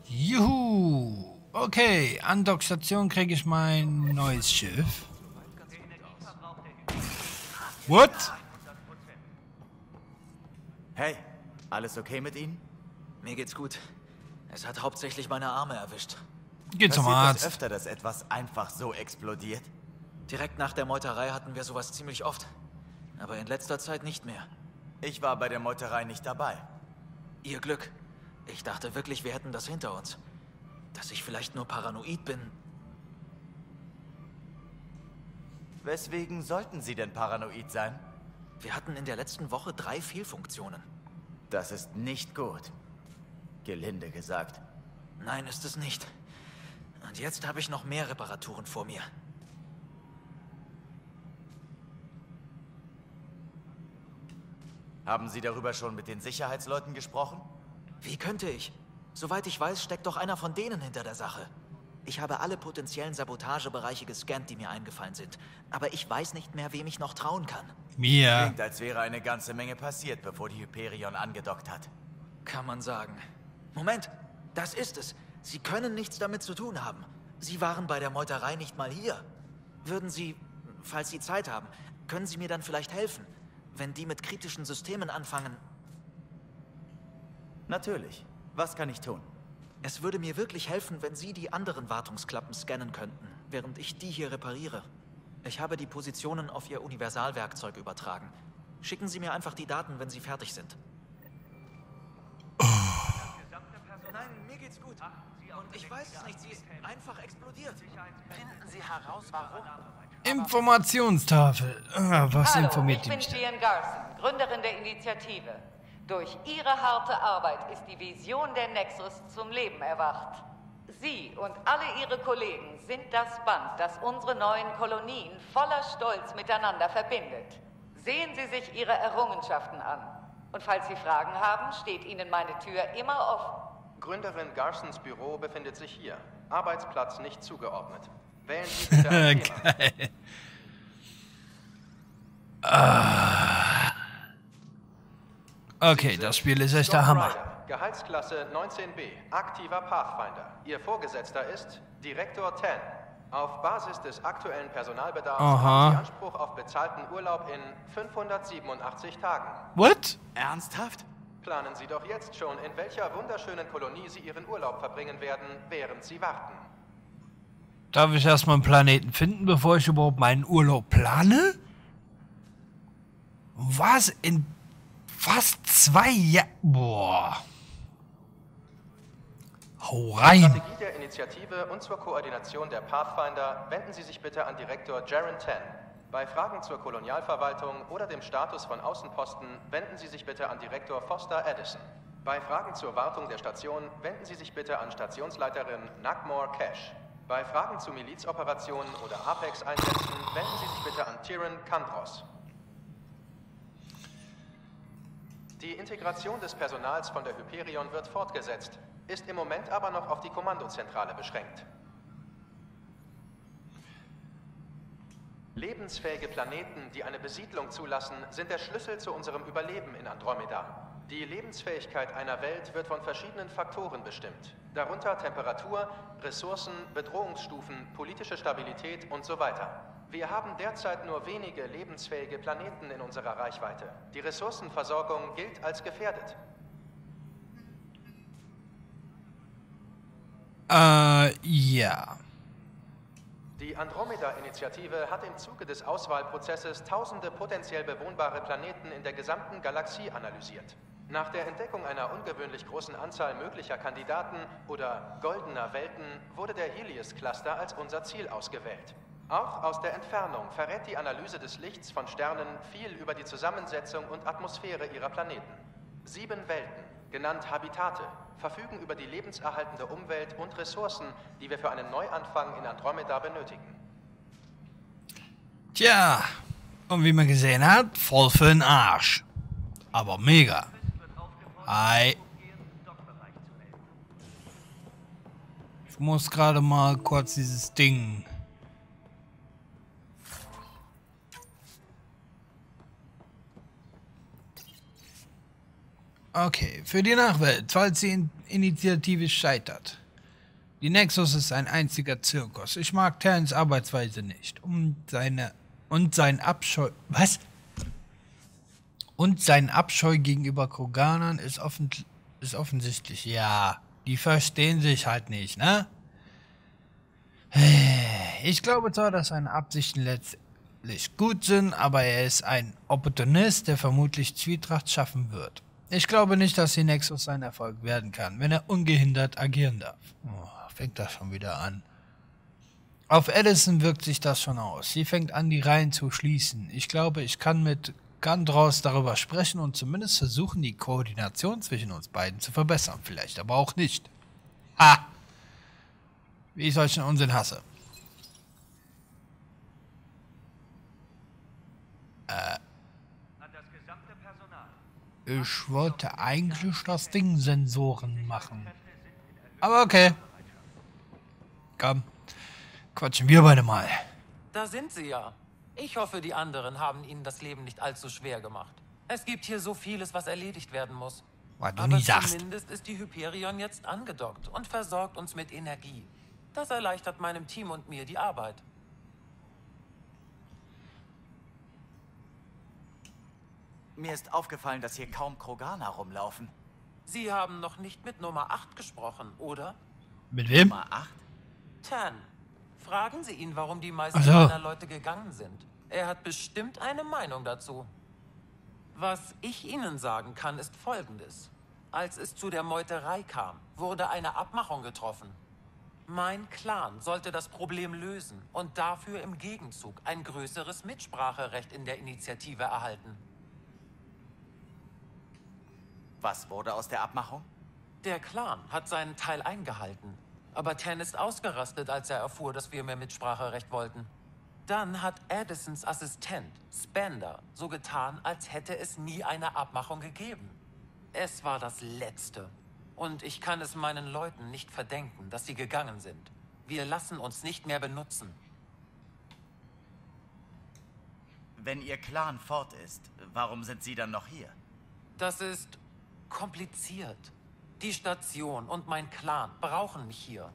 Juhu! Okay, an Dockstation kriege ich mein neues Schiff. What? Hey, alles okay mit Ihnen? Mir geht's gut. Es hat hauptsächlich meine Arme erwischt. Geh zum Passiert Arzt. es öfter, dass etwas einfach so explodiert? Direkt nach der Meuterei hatten wir sowas ziemlich oft. Aber in letzter Zeit nicht mehr. Ich war bei der Meuterei nicht dabei. Ihr Glück. Ich dachte wirklich, wir hätten das hinter uns. Dass ich vielleicht nur paranoid bin. Weswegen sollten Sie denn paranoid sein? Wir hatten in der letzten Woche 3 Fehlfunktionen. Das ist nicht gut. Gelinde gesagt. Nein, ist es nicht. Und jetzt habe ich noch mehr Reparaturen vor mir. Haben Sie darüber schon mit den Sicherheitsleuten gesprochen? Wie könnte ich? Soweit ich weiß, steckt doch einer von denen hinter der Sache. Ich habe alle potenziellen Sabotagebereiche gescannt, die mir eingefallen sind. Aber ich weiß nicht mehr, wem ich noch trauen kann. Mir. Klingt, als wäre eine ganze Menge passiert, bevor die Hyperion angedockt hat. Kann man sagen. Moment, das ist es. Sie können nichts damit zu tun haben. Sie waren bei der Meuterei nicht mal hier. Würden Sie, falls Sie Zeit haben, können Sie mir dann vielleicht helfen, wenn die mit kritischen Systemen anfangen? Natürlich. Was kann ich tun? Es würde mir wirklich helfen, wenn Sie die anderen Wartungsklappen scannen könnten, während ich die hier repariere. Ich habe die Positionen auf Ihr Universalwerkzeug übertragen. Schicken Sie mir einfach die Daten, wenn Sie fertig sind. Nein, mir geht's gut. Und ich weiß es nicht, sie ist einfach explodiert. Finden Sie heraus, warum? Informationstafel. Was Hallo, informiert ich die bin mich? Gian Garson, Gründerin der Initiative. Durch Ihre harte Arbeit ist die Vision der Nexus zum Leben erwacht. Sie und alle Ihre Kollegen sind das Band, das unsere neuen Kolonien voller Stolz miteinander verbindet. Sehen Sie sich Ihre Errungenschaften an. Und falls Sie Fragen haben, steht Ihnen meine Tür immer offen. Gründerin Garsons Büro befindet sich hier. Arbeitsplatz nicht zugeordnet. Wählen Sie bitte ein Thema. Geil. Okay, das Spiel ist echt der Storm Hammer. Rider, Gehaltsklasse 19b, aktiver Pathfinder. Ihr Vorgesetzter ist Direktor Ten. Auf Basis des aktuellen Personalbedarfs haben Sie Anspruch auf bezahlten Urlaub in 587 Tagen. What? Ernsthaft? Planen Sie doch jetzt schon, in welcher wunderschönen Kolonie Sie Ihren Urlaub verbringen werden, während Sie warten. Darf ich erstmal einen Planeten finden, bevor ich überhaupt meinen Urlaub plane? Was? In fast 2 Jahren? Boah. Hau rein. Strategie der Initiative und zur Koordination der Pathfinder wenden Sie sich bitte an Direktor Jaren Ten. Bei Fragen zur Kolonialverwaltung oder dem Status von Außenposten wenden Sie sich bitte an Direktor Foster Addison. Bei Fragen zur Wartung der Station wenden Sie sich bitte an Stationsleiterin Nagmore Cash. Bei Fragen zu Milizoperationen oder Apex-Einsätzen wenden Sie sich bitte an Tyrann Kandros. Die Integration des Personals von der Hyperion wird fortgesetzt, ist im Moment aber noch auf die Kommandozentrale beschränkt. Lebensfähige Planeten, die eine Besiedlung zulassen, sind der Schlüssel zu unserem Überleben in Andromeda. Die Lebensfähigkeit einer Welt wird von verschiedenen Faktoren bestimmt, darunter Temperatur, Ressourcen, Bedrohungsstufen, politische Stabilität und so weiter. Wir haben derzeit nur wenige lebensfähige Planeten in unserer Reichweite. Die Ressourcenversorgung gilt als gefährdet. Ja. Die Andromeda-Initiative hat im Zuge des Auswahlprozesses tausende potenziell bewohnbare Planeten in der gesamten Galaxie analysiert. Nach der Entdeckung einer ungewöhnlich großen Anzahl möglicher Kandidaten oder goldener Welten wurde der Helios-Cluster als unser Ziel ausgewählt. Auch aus der Entfernung verrät die Analyse des Lichts von Sternen viel über die Zusammensetzung und Atmosphäre ihrer Planeten. 7 Welten, genannt Habitate, verfügen über die lebenserhaltende Umwelt und Ressourcen, die wir für einen Neuanfang in Andromeda benötigen. Tja. Und wie man gesehen hat, voll für den Arsch. Aber mega. Hi. Ich muss gerade mal kurz dieses Ding. Okay, für die Nachwelt, falls die Initiative scheitert. Die Nexus ist ein einziger Zirkus. Ich mag Terrans Arbeitsweise nicht. Und sein Abscheu... Was? Und sein Abscheu gegenüber Kroganern ist offensichtlich. Ja, die verstehen sich halt nicht, ne? Ich glaube zwar, dass seine Absichten letztlich gut sind, aber er ist ein Opportunist, der vermutlich Zwietracht schaffen wird. Ich glaube nicht, dass die Nexus sein Erfolg werden kann, wenn er ungehindert agieren darf. Oh, fängt das schon wieder an. Auf Addison wirkt sich das schon aus. Sie fängt an, die Reihen zu schließen. Ich glaube, ich kann mit Gandros darüber sprechen und zumindest versuchen, die Koordination zwischen uns beiden zu verbessern. Vielleicht aber auch nicht. Ha! Wie ich solchen Unsinn hasse. Ich wollte eigentlich das Ding Sensoren machen. Aber okay. Komm. Quatschen wir beide mal. Da sind sie ja. Ich hoffe, die anderen haben ihnen das Leben nicht allzu schwer gemacht. Es gibt hier so vieles, was erledigt werden muss. Was du Aber nie sagst. zumindest ist die Hyperion jetzt angedockt und versorgt uns mit Energie. Das erleichtert meinem Team und mir die Arbeit. Mir ist aufgefallen, dass hier kaum Kroganer rumlaufen. Sie haben noch nicht mit Nummer 8 gesprochen, oder? Mit wem? Nummer 8? Tan. Fragen Sie ihn, warum die meisten Ach so. seiner Leute gegangen sind. Er hat bestimmt eine Meinung dazu. Was ich Ihnen sagen kann, ist Folgendes. Als es zu der Meuterei kam, wurde eine Abmachung getroffen. Mein Clan sollte das Problem lösen und dafür im Gegenzug ein größeres Mitspracherecht in der Initiative erhalten. Was wurde aus der Abmachung? Der Clan hat seinen Teil eingehalten. Aber Tan ist ausgerastet, als er erfuhr, dass wir mehr Mitspracherecht wollten. Dann hat Addisons Assistent, Spender, so getan, als hätte es nie eine Abmachung gegeben. Es war das Letzte. Und ich kann es meinen Leuten nicht verdenken, dass sie gegangen sind. Wir lassen uns nicht mehr benutzen. Wenn Ihr Clan fort ist, warum sind Sie dann noch hier? Das ist kompliziert. Die Station und mein Clan brauchen mich hier.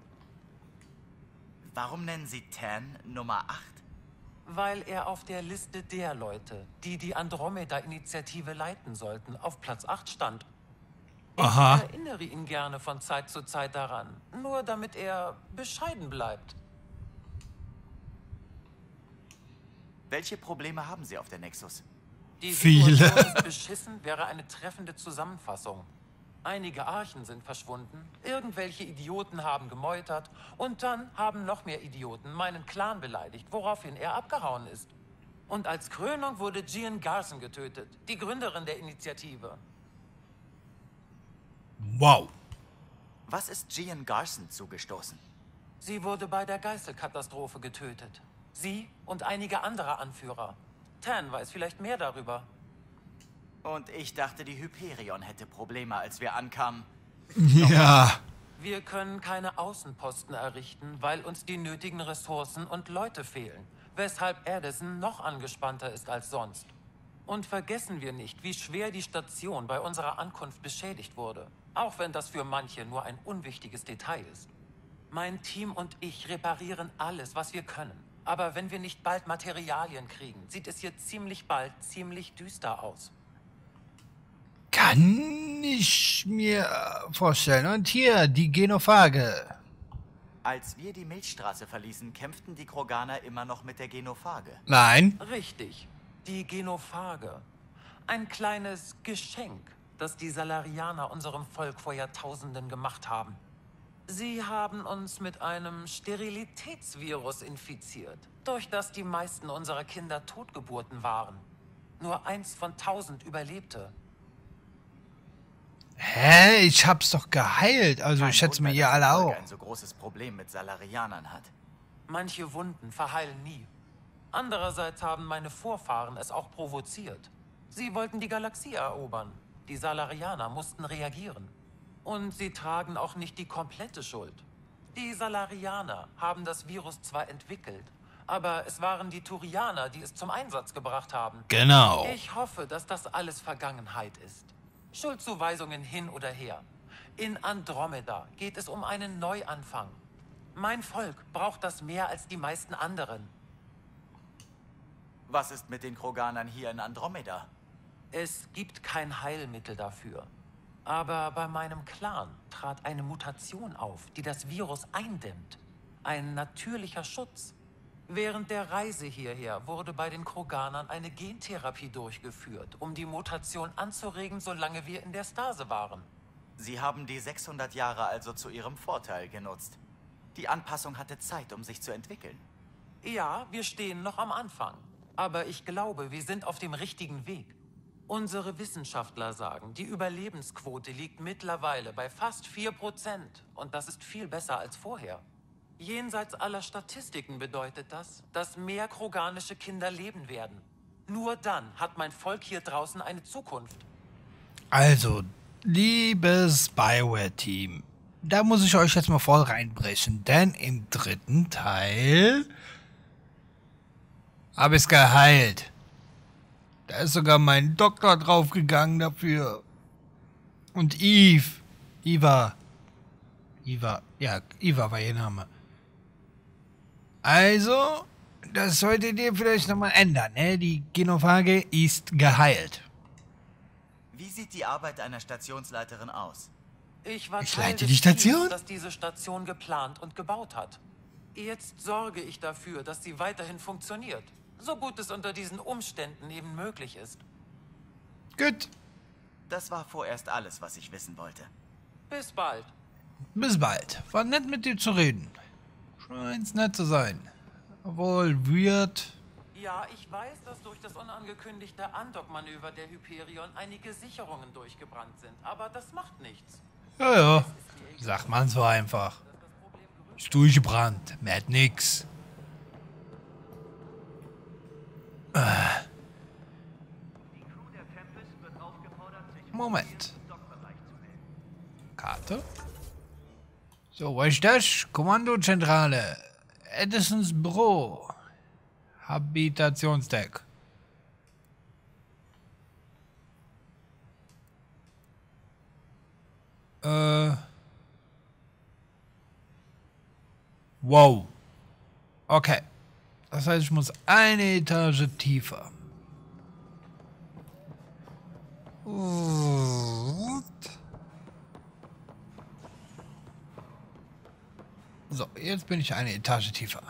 Warum nennen Sie Tan Nummer 8? Weil er auf der Liste der Leute, die die Andromeda-Initiative leiten sollten, auf Platz 8 stand. Aha. Ich erinnere ihn gerne von Zeit zu Zeit daran, nur damit er bescheiden bleibt. Welche Probleme haben Sie auf der Nexus? Die Viele. Situation ist beschissen wäre eine treffende Zusammenfassung. Einige Archen sind verschwunden, irgendwelche Idioten haben gemeutert und dann haben noch mehr Idioten meinen Clan beleidigt, woraufhin er abgehauen ist. Und als Krönung wurde Gian Garson getötet, die Gründerin der Initiative. Wow. Was ist Gian Garson zugestoßen? Sie wurde bei der Geißelkatastrophe getötet. Sie und einige andere Anführer. Tan weiß vielleicht mehr darüber. Und ich dachte, die Hyperion hätte Probleme, als wir ankamen. Ja. Wir können keine Außenposten errichten, weil uns die nötigen Ressourcen und Leute fehlen, weshalb Addison noch angespannter ist als sonst. Und vergessen wir nicht, wie schwer die Station bei unserer Ankunft beschädigt wurde, auch wenn das für manche nur ein unwichtiges Detail ist. Mein Team und ich reparieren alles, was wir können. Aber wenn wir nicht bald Materialien kriegen, sieht es hier ziemlich bald ziemlich düster aus. Kann ich mir vorstellen. Und hier, die Genophage. Als wir die Milchstraße verließen, kämpften die Kroganer immer noch mit der Genophage. Nein. Richtig, die Genophage. Ein kleines Geschenk, das die Salarianer unserem Volk vor Jahrtausenden gemacht haben. Sie haben uns mit einem Sterilitätsvirus infiziert, durch das die meisten unserer Kinder Totgeburten waren. Nur 1 von 1000 überlebte. Hä? Ich hab's doch geheilt. Also ich schätze mal, ihr alle dass das auch. Volk ein so großes Problem mit Salarianern hat. Manche Wunden verheilen nie. Andererseits haben meine Vorfahren es auch provoziert. Sie wollten die Galaxie erobern. Die Salarianer mussten reagieren. Und sie tragen auch nicht die komplette Schuld. Die Salarianer haben das Virus zwar entwickelt, aber es waren die Turianer, die es zum Einsatz gebracht haben. Genau. Ich hoffe, dass das alles Vergangenheit ist. Schuldzuweisungen hin oder her. In Andromeda geht es um einen Neuanfang. Mein Volk braucht das mehr als die meisten anderen. Was ist mit den Kroganern hier in Andromeda? Es gibt kein Heilmittel dafür. Aber bei meinem Clan trat eine Mutation auf, die das Virus eindämmt. Ein natürlicher Schutz. Während der Reise hierher wurde bei den Kroganern eine Gentherapie durchgeführt, um die Mutation anzuregen, solange wir in der Stase waren. Sie haben die 600 Jahre also zu ihrem Vorteil genutzt. Die Anpassung hatte Zeit, um sich zu entwickeln. Ja, wir stehen noch am Anfang. Aber ich glaube, wir sind auf dem richtigen Weg. Unsere Wissenschaftler sagen, die Überlebensquote liegt mittlerweile bei fast 4%. Und das ist viel besser als vorher. Jenseits aller Statistiken bedeutet das, dass mehr kroganische Kinder leben werden. Nur dann hat mein Volk hier draußen eine Zukunft. Also, liebes Bioware-Team, da muss ich euch jetzt mal voll reinbrechen, denn im dritten Teil habe ich es geheilt. Da ist sogar mein Doktor draufgegangen dafür. Und Eva war ihr Name. Also, das solltet ihr vielleicht nochmal ändern, ne? Die Genophage ist geheilt. Wie sieht die Arbeit einer Stationsleiterin aus? Ich war Ich Teil leite des die Station? Teams, das diese Station geplant und gebaut hat. Jetzt sorge ich dafür, dass sie weiterhin funktioniert. So gut es unter diesen Umständen eben möglich ist. Gut. Das war vorerst alles, was ich wissen wollte. Bis bald. Bis bald. War nett mit dir zu reden. Scheint's nett zu sein. Obwohl, weird. Ja, ich weiß, dass durch das unangekündigte Andock-Manöver der Hyperion einige Sicherungen durchgebrannt sind, aber das macht nichts. Ja. Sagt man so einfach. Ist durchgebrannt. Merkt nix. Moment. Karte. So, was ist das? Kommandozentrale. Edisons Büro. Habitationsdeck. Wow. Okay. Das heißt, ich muss eine Etage tiefer. So, jetzt bin ich eine Etage tiefer.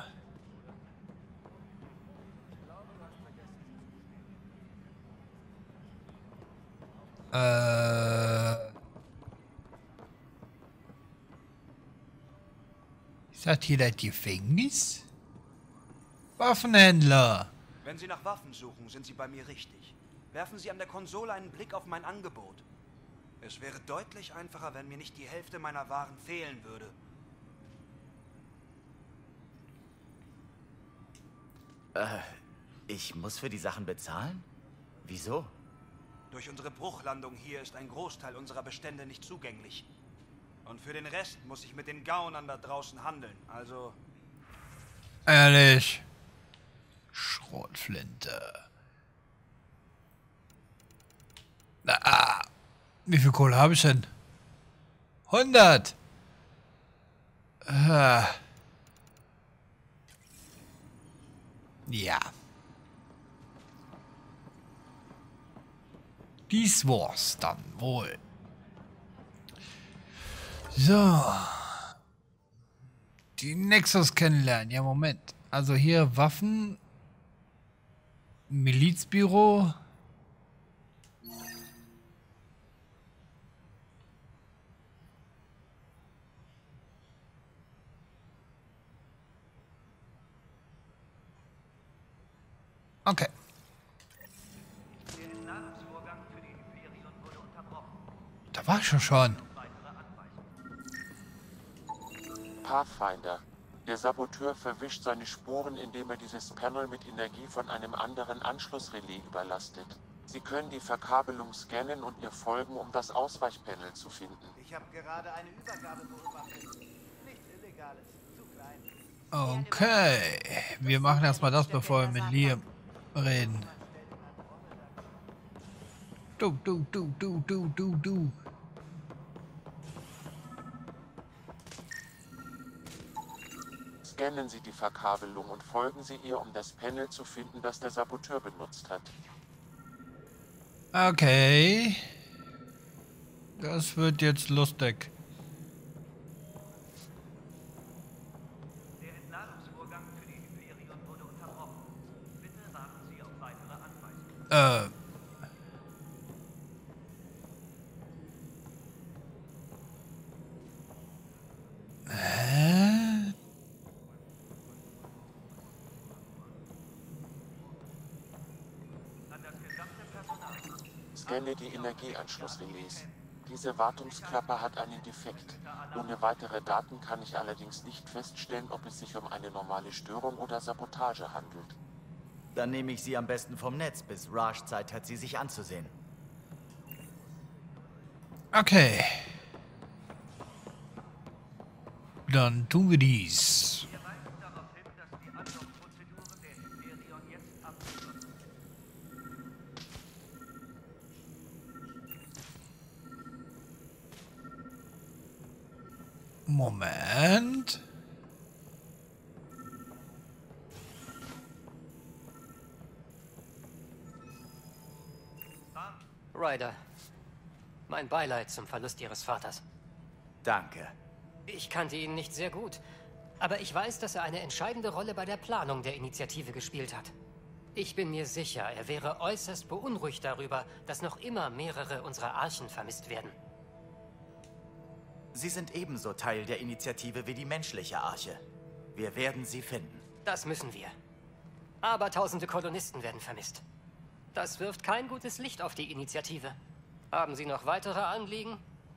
Ist das hier das Gefängnis? Waffenhändler. Wenn Sie nach Waffen suchen, sind Sie bei mir richtig. Werfen Sie an der Konsole einen Blick auf mein Angebot. Es wäre deutlich einfacher, wenn mir nicht die Hälfte meiner Waren fehlen würde. Ich muss für die Sachen bezahlen? Wieso? Durch unsere Bruchlandung hier ist ein Großteil unserer Bestände nicht zugänglich. Und für den Rest muss ich mit den Gaunern da draußen handeln, also... Ehrlich. Schrotflinte. Wie viel Kohle habe ich denn? 100. Ja. Dies war's dann wohl. So. Die Nexus kennenlernen. Ja, Moment. Also hier Waffen. Milizbüro. Okay. Da war ich schon. Pathfinder. Der Saboteur verwischt seine Spuren, indem er dieses Panel mit Energie von einem anderen Anschlussrelais überlastet. Sie können die Verkabelung scannen und ihr folgen, um das Ausweichpanel zu finden. Ich habe gerade eine Übergabe beobachtet. Nichts Illegales, zu klein. Okay. Wir machen erstmal das, bevor wir mit Liam reden. Du. Scannen Sie die Verkabelung und folgen Sie ihr, um das Panel zu finden, das der Saboteur benutzt hat. Okay. Das wird jetzt lustig. Der Entladungsvorgang für die Hyperion wurde unterbrochen. Bitte warten Sie auf weitere Anweisungen. Scanne die Energieanschlussrelais. Diese Wartungsklappe hat einen Defekt. Ohne weitere Daten kann ich allerdings nicht feststellen, ob es sich um eine normale Störung oder Sabotage handelt. Dann nehme ich sie am besten vom Netz, bis Raj Zeit hat, sie sich anzusehen. Okay. Dann tun wir dies. Wir weisen darauf hin, dass die Andockprozeduren der Hyperion jetzt abgeschlossen sind. Moment. Ryder, mein Beileid zum Verlust Ihres Vaters. Danke. Ich kannte ihn nicht sehr gut, aber ich weiß, dass er eine entscheidende Rolle bei der Planung der Initiative gespielt hat. Ich bin mir sicher, er wäre äußerst beunruhigt darüber, dass noch immer mehrere unserer Archen vermisst werden. Sie sind ebenso Teil der Initiative wie die menschliche Arche. Wir werden sie finden. Das müssen wir. Aber tausende Kolonisten werden vermisst. Das wirft kein gutes Licht auf die Initiative. Haben Sie noch weitere Anliegen?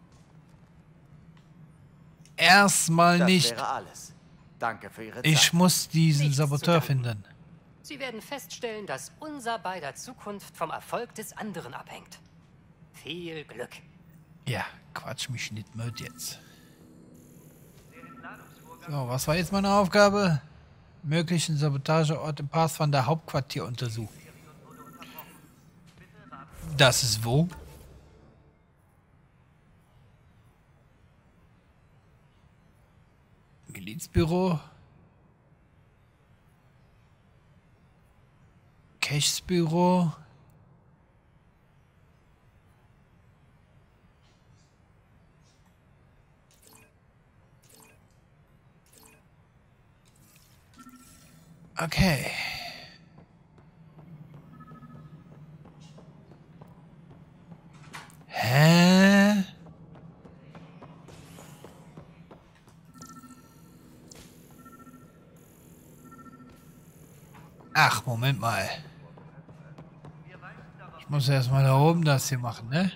Erstmal Das nicht. wäre alles. Danke für Ihre Zeit. Ich muss diesen Nichts zu Saboteur danken. finden. Sie werden feststellen, dass unser beider Zukunft vom Erfolg des anderen abhängt. Viel Glück. Ja, quatsch mich nicht mit jetzt. So, was war jetzt meine Aufgabe? Möglichen Sabotageort im Pathfinder Hauptquartier untersuchen. Das ist wo? Milizbüro. Cachesbüro. Okay. Hä? Ach, Moment mal. Ich muss erstmal da oben das hier machen, ne?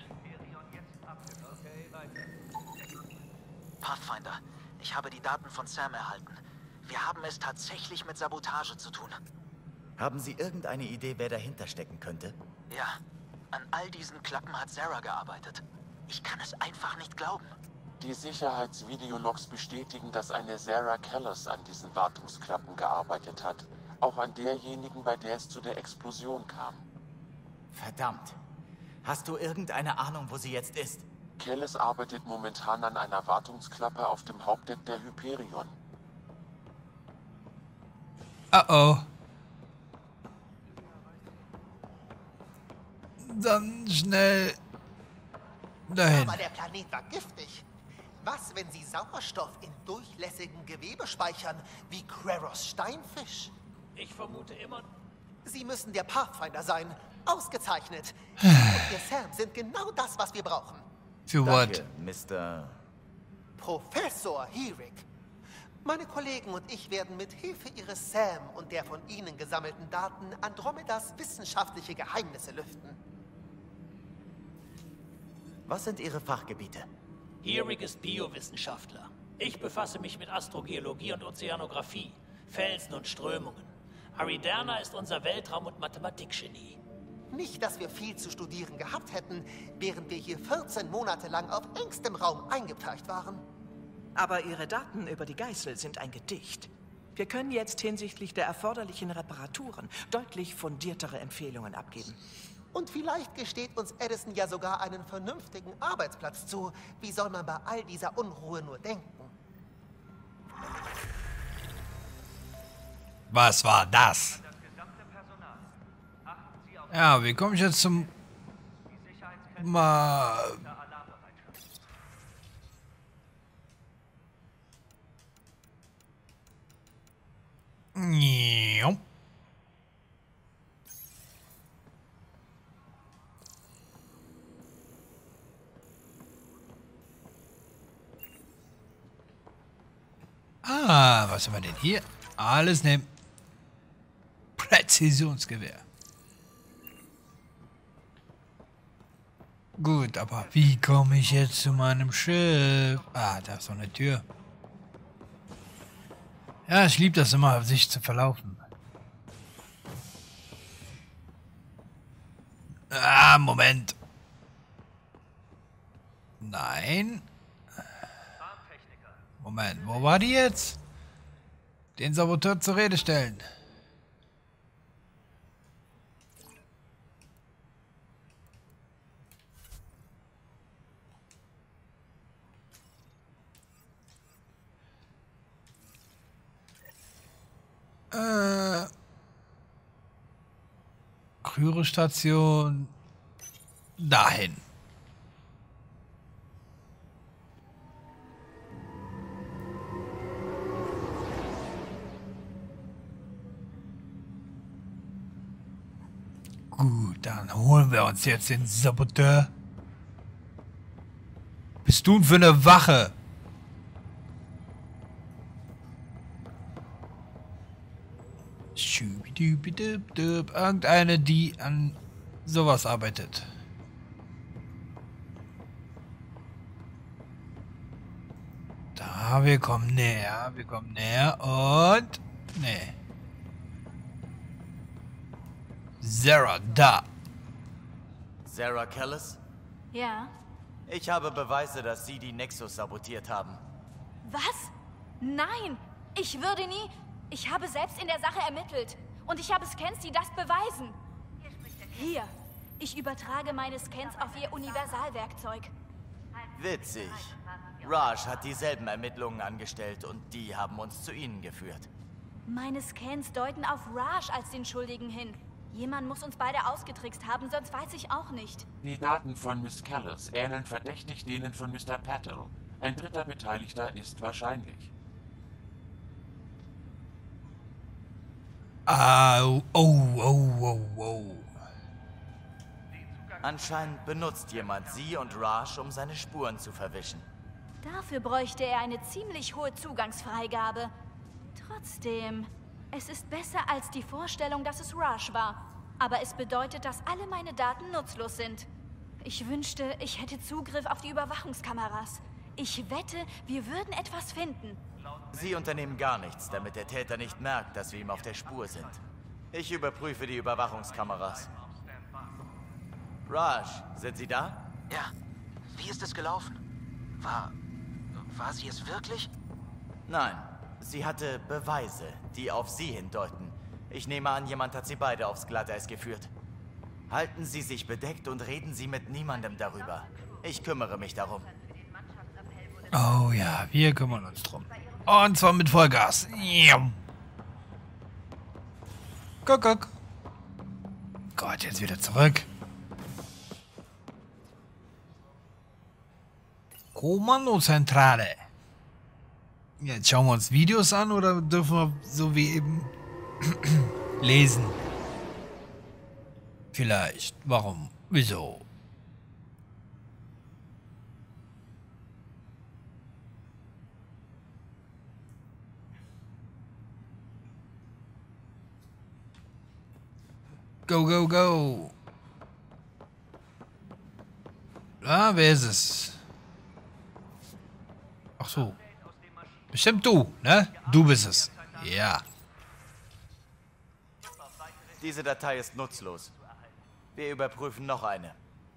Pathfinder, ich habe die Daten von Sam erhalten. Wir haben es tatsächlich mit Sabotage zu tun. Haben Sie irgendeine Idee, wer dahinter stecken könnte? Ja, an all diesen Klappen hat Sarah gearbeitet. Ich kann es einfach nicht glauben. Die Sicherheitsvideologs bestätigen, dass eine Sarah Callis an diesen Wartungsklappen gearbeitet hat. Auch an derjenigen, bei der es zu der Explosion kam. Verdammt. Hast du irgendeine Ahnung, wo sie jetzt ist? Callis arbeitet momentan an einer Wartungsklappe auf dem Hauptdeck der Hyperion. Oh. Dann schnell dahin. Aber der Planet war giftig. Was, wenn sie Sauerstoff in durchlässigen Gewebe speichern, wie Kraros Steinfisch? Ich vermute immer... Sie müssen der Pathfinder sein. Ausgezeichnet. Sie und ihr Sam sind genau das, was wir brauchen. Für Danke, what? Mr. Professor Heerig. Meine Kollegen und ich werden mit Hilfe Ihres Sam und der von Ihnen gesammelten Daten Andromedas wissenschaftliche Geheimnisse lüften. Was sind Ihre Fachgebiete? Heerig ist Biowissenschaftler. Ich befasse mich mit Astrogeologie und Ozeanographie, Felsen und Strömungen. Ariderna ist unser Weltraum- und Mathematikgenie. Nicht, dass wir viel zu studieren gehabt hätten, während wir hier 14 Monate lang auf engstem Raum eingepfercht waren. Aber Ihre Daten über die Geißel sind ein Gedicht. Wir können jetzt hinsichtlich der erforderlichen Reparaturen deutlich fundiertere Empfehlungen abgeben. Und vielleicht gesteht uns Edison ja sogar einen vernünftigen Arbeitsplatz zu. Wie soll man bei all dieser Unruhe nur denken? Was war das? Ja, wie komme ich jetzt zum... Ja. Was haben wir denn hier? Alles nehmen. Präzisionsgewehr. Gut, aber wie komme ich jetzt zu meinem Schiff? Da ist so eine Tür. Ja, ich liebe das immer, sich zu verlaufen. Moment. Nein. Moment, wo war die jetzt? Den Saboteur zur Rede stellen. Kryo-Station dahin. Gut, dann holen wir uns jetzt den Saboteur. Bist du für eine Wache? Irgendeine, die an sowas arbeitet. Da, wir kommen näher und... Nee. Sarah, da. Sarah Callis? Ja. Ich habe Beweise, dass Sie die Nexus sabotiert haben. Was? Nein! Ich würde nie... Ich habe selbst in der Sache ermittelt. Und ich habe Scans, die das beweisen. Hier. Ich übertrage meine Scans auf Ihr Universalwerkzeug. Witzig. Raj hat dieselben Ermittlungen angestellt und die haben uns zu Ihnen geführt. Meine Scans deuten auf Raj als den Schuldigen hin. Jemand muss uns beide ausgetrickst haben, sonst weiß ich auch nicht. Die Daten von Miss Callis ähneln verdächtig denen von Mr. Patel. Ein dritter Beteiligter ist wahrscheinlich. Anscheinend benutzt jemand Sie und Raj, um seine Spuren zu verwischen. Dafür bräuchte er eine ziemlich hohe Zugangsfreigabe. Trotzdem, es ist besser als die Vorstellung, dass es Raj war. Aber es bedeutet, dass alle meine Daten nutzlos sind. Ich wünschte, ich hätte Zugriff auf die Überwachungskameras. Ich wette, wir würden etwas finden. Sie unternehmen gar nichts, damit der Täter nicht merkt, dass wir ihm auf der Spur sind. Ich überprüfe die Überwachungskameras. Raj, sind Sie da? Ja. Wie ist es gelaufen? War sie es wirklich? Nein. Sie hatte Beweise, die auf Sie hindeuten. Ich nehme an, jemand hat Sie beide aufs Glatteis geführt. Halten Sie sich bedeckt und reden Sie mit niemandem darüber. Ich kümmere mich darum. Oh ja, wir kümmern uns drum. Und zwar mit Vollgas. Guck. Gott, jetzt wieder zurück. Kommandozentrale. Jetzt schauen wir uns Videos an oder dürfen wir so wie eben lesen? Vielleicht. Warum? Wieso? Go, go, go. Ah, wer ist es? Ach so. Bestimmt du, ne? Du bist es. Ja. Diese Datei ist nutzlos. Wir überprüfen noch eine.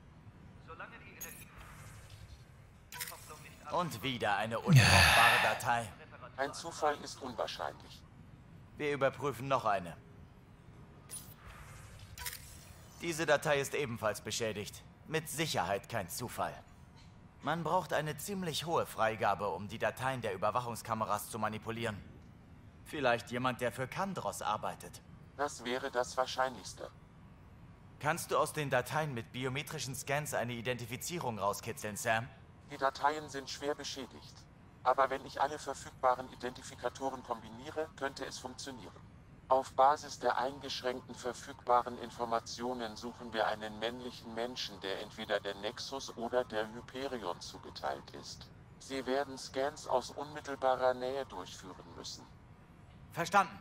Und wieder eine unbrauchbare Datei. Ein Zufall ist unwahrscheinlich. Wir überprüfen noch eine. Diese Datei ist ebenfalls beschädigt. Mit Sicherheit kein Zufall. Man braucht eine ziemlich hohe Freigabe, um die Dateien der Überwachungskameras zu manipulieren. Vielleicht jemand, der für Kandros arbeitet. Das wäre das Wahrscheinlichste. Kannst du aus den Dateien mit biometrischen Scans eine Identifizierung rauskitzeln, Sam? Die Dateien sind schwer beschädigt. Aber wenn ich alle verfügbaren Identifikatoren kombiniere, könnte es funktionieren. Auf Basis der eingeschränkten verfügbaren Informationen suchen wir einen männlichen Menschen, der entweder der Nexus oder der Hyperion zugeteilt ist. Sie werden Scans aus unmittelbarer Nähe durchführen müssen. Verstanden.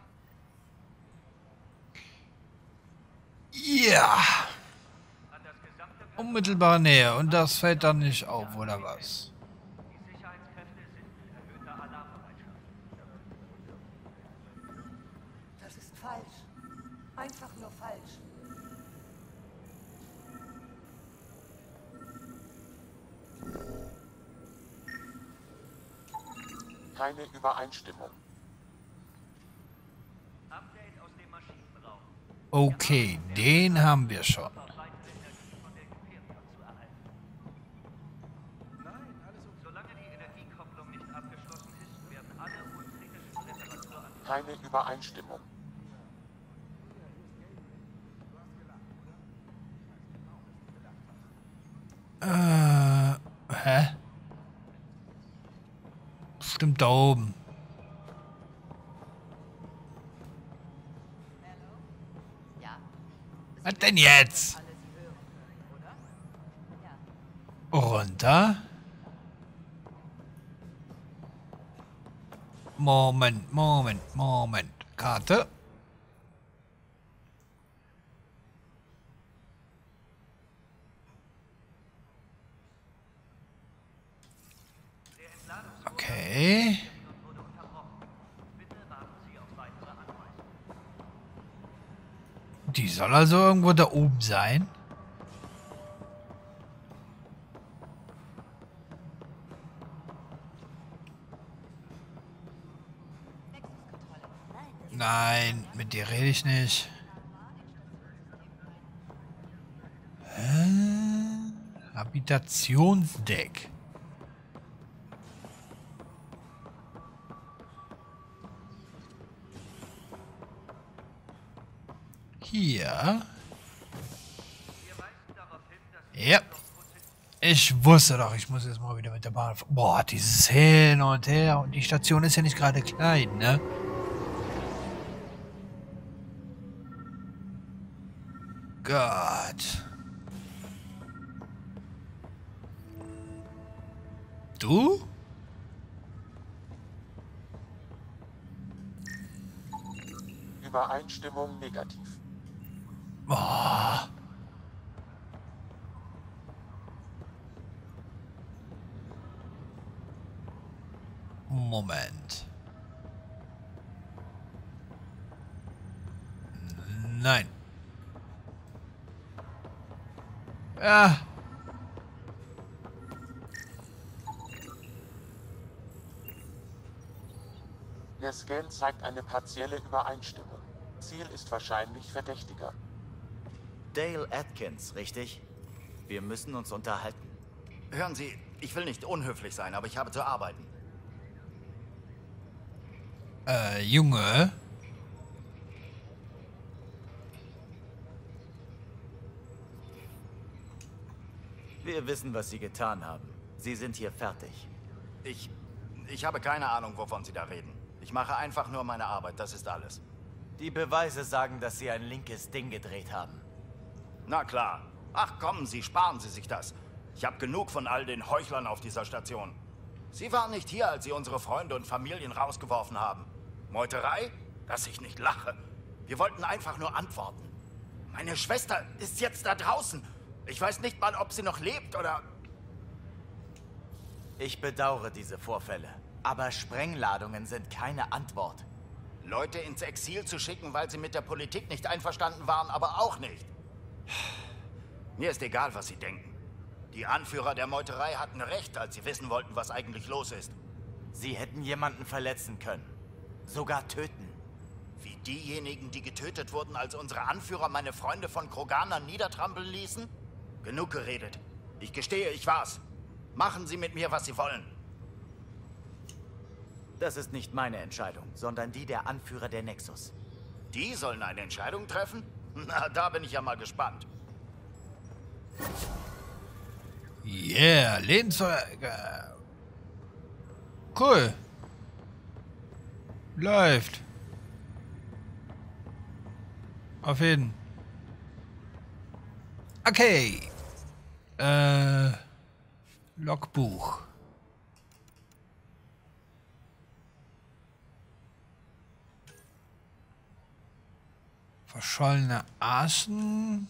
Ja. Unmittelbare Nähe. Und das fällt dann nicht auf, oder was? Das ist falsch. Einfach nur falsch. Keine Übereinstimmung. Okay, den haben wir schon. Keine Übereinstimmung. Hä? Stimmt da oben. Was denn jetzt? Runter? Moment. Karte. Okay. Die soll also irgendwo da oben sein. Nein, mit dir rede ich nicht. Habitationsdeck. Hier. Ja. Ich wusste doch, ich muss jetzt mal wieder mit der Bahn... Boah, dieses Hin und Her. Und die Station ist ja nicht gerade klein, ne? Gott. Du? Übereinstimmung negativ. Boah. Moment. Nein. Ja. Der Scan zeigt eine partielle Übereinstimmung. Ziel ist wahrscheinlich Verdächtiger. Dale Atkins, richtig? Wir müssen uns unterhalten. Hören Sie, ich will nicht unhöflich sein, aber ich habe zu arbeiten. Junge. Wir wissen, was Sie getan haben. Sie sind hier fertig. Ich habe keine Ahnung, wovon Sie da reden. Ich mache einfach nur meine Arbeit, das ist alles. Die Beweise sagen, dass Sie ein linkes Ding gedreht haben. Na klar. Ach kommen Sie, sparen Sie sich das. Ich habe genug von all den Heuchlern auf dieser Station. Sie waren nicht hier, als Sie unsere Freunde und Familien rausgeworfen haben. Meuterei? Dass ich nicht lache. Wir wollten einfach nur antworten. Meine Schwester ist jetzt da draußen. Ich weiß nicht mal, ob sie noch lebt oder... Ich bedauere diese Vorfälle. Aber Sprengladungen sind keine Antwort. Leute ins Exil zu schicken, weil sie mit der Politik nicht einverstanden waren, aber auch nicht. Mir ist egal, was Sie denken. Die Anführer der Meuterei hatten recht, als sie wissen wollten, was eigentlich los ist. Sie hätten jemanden verletzen können. Sogar töten. Wie diejenigen, die getötet wurden, als unsere Anführer meine Freunde von Kroganer niedertrampeln ließen? Genug geredet. Ich gestehe, ich war's. Machen Sie mit mir, was Sie wollen. Das ist nicht meine Entscheidung, sondern die der Anführer der Nexus. Die sollen eine Entscheidung treffen? Na, da bin ich ja mal gespannt. Yeah, Lebenszeuge. Cool. Läuft. Auf jeden. Okay. Logbuch. Verschollene Aschen.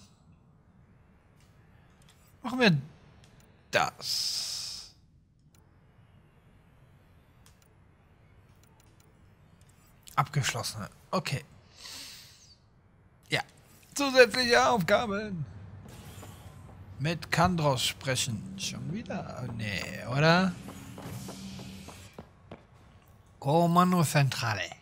Machen wir das. Abgeschlossene. Okay. Ja. Zusätzliche Aufgaben. Mit Kandros sprechen. Schon wieder? Nee, oder? Kommandozentrale.